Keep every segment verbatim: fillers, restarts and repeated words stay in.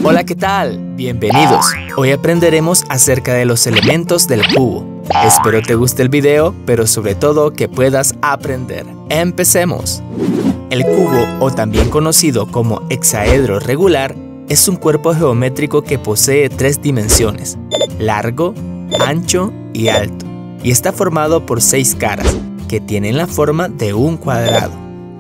Hola, ¿qué tal? Bienvenidos. Hoy aprenderemos acerca de los elementos del cubo. Espero te guste el video, pero sobre todo que puedas aprender. ¡Empecemos! El cubo, o también conocido como hexaedro regular, es un cuerpo geométrico que posee tres dimensiones: largo, ancho y alto, y está formado por seis caras, que tienen la forma de un cuadrado.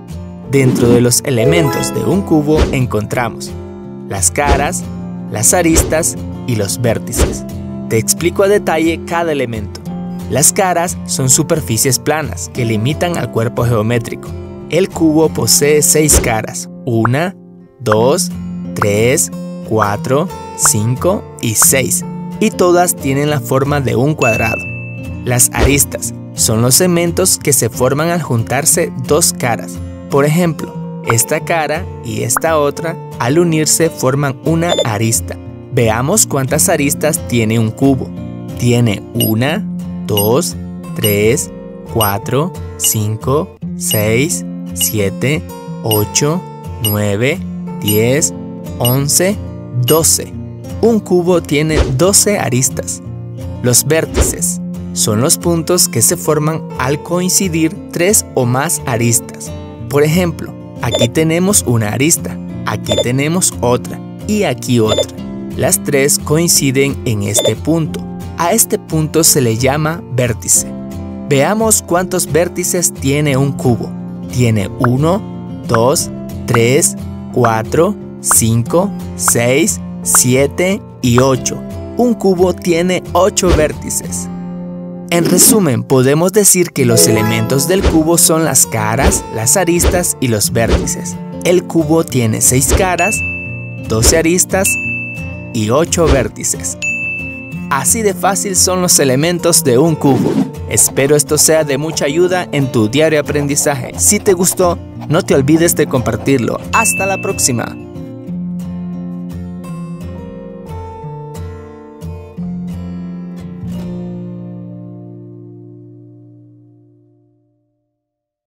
Dentro de los elementos de un cubo encontramos las caras, las aristas y los vértices. Te explico a detalle cada elemento. Las caras son superficies planas que limitan al cuerpo geométrico. El cubo posee seis caras: una, dos, tres, cuatro, cinco y seis, y todas tienen la forma de un cuadrado. Las aristas son los segmentos que se forman al juntarse dos caras. Por ejemplo, esta cara y esta otra, al unirse, forman una arista. Veamos cuántas aristas tiene un cubo. Tiene una, dos, tres, cuatro, cinco, seis, siete, ocho, nueve, diez, once, doce. Un cubo tiene doce aristas. Los vértices son los puntos que se forman al coincidir tres o más aristas. Por ejemplo, aquí tenemos una arista, aquí tenemos otra y aquí otra. Las tres coinciden en este punto. A este punto se le llama vértice. Veamos cuántos vértices tiene un cubo. Tiene uno, dos, tres, cuatro, cinco, seis, siete y ocho. Un cubo tiene ocho vértices. En resumen, podemos decir que los elementos del cubo son las caras, las aristas y los vértices. El cubo tiene seis caras, doce aristas y ocho vértices. Así de fácil son los elementos de un cubo. Espero esto sea de mucha ayuda en tu diario aprendizaje. Si te gustó, no te olvides de compartirlo. ¡Hasta la próxima!